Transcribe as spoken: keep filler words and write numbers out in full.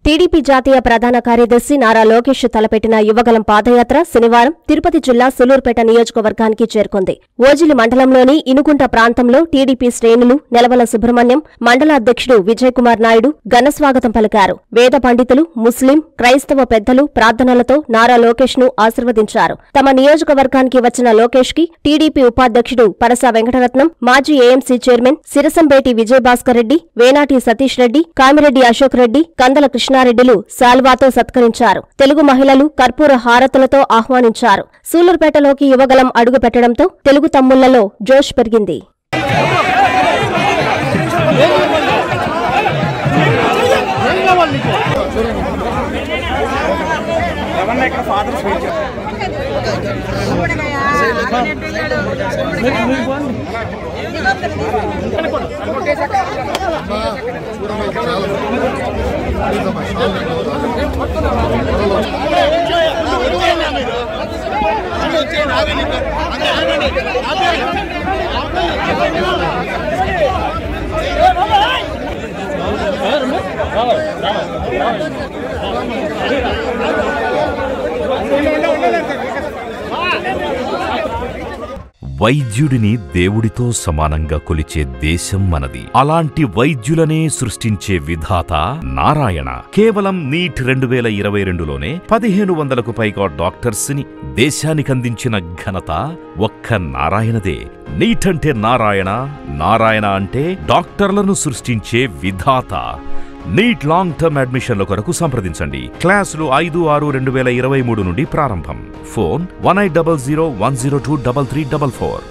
TDP జాతీయ ప్రధాన కార్యదర్శి నారా లోకేష్ తలపెట్టిన యువగలం పాదయాత్ర శనివారం తిరుపతి జిల్లా సూలూరుపేట నియోజకవర్గానికి చేరుకుంది. ఓజిలి మండలంలోని ఇనుగుంట ప్రాంతంలో టీడీపీ శ్రేణులు నెలవల సుబ్రహ్మణ్యం, మండల అధ్యక్షుడు విజయ్ కుమార్ నాయుడు ఘనస్వాగతం పలికారు. వేద పండితులు, ముస్లిం, క్రైస్తవ పెద్దలు ప్రార్థనలతో నారా లోకేష్ ను ఆశీర్వదించారు. తమ నియోజకవర్గానికి వచ్చిన లోకేష్ కి టీడీపీ ఉపాధ్యక్షుడు పరస వెంకటరత్నం, మాజీ ఏఎంసీ చైర్మన్ సిరసంబేటి విజయభాస్కర్ రెడ్డి, వేనాటి సతీష్ రెడ్డి, కామిరెడ్డి అశోక్ రెడ్డి, కందల కృష్ణారెడ్డిలు శాల్వాతో సత్కరించారు. తెలుగు మహిళలు కర్పూర హారతులతో ఆహ్వానించారు. సూలూరుపేటలోకి యువగలం అడుగు పెట్టడంతో తెలుగు తమ్ముళ్లలో జోష్ పెరిగింది. వైద్యుడిని దేవుడితో సమానంగా కొలిచే దేశం మనది. అలాంటి వైద్యులనే సృష్టించే విధాత నారాయణ. కేవలం నీట్ రెండు వేల ఇరవై రెండులోనే పదిహేను వందలకు పైగా డాక్టర్స్ ని దేశానికందించిన ఘనత ఒక్క నారాయణదే. నీట్ అంటే నారాయణ, నారాయణ అంటే డాక్టర్లను సృష్టించే విధాత. నీట్ లాంగ్ టర్మ్ అడ్మిషన్ల కొరకు సంప్రదించండి. క్లాసులు ఐదు ఆరు రెండు వేల ఇరవై మూడు నుండి ప్రారంభం. Phone one eight double zero one zero two double three double four.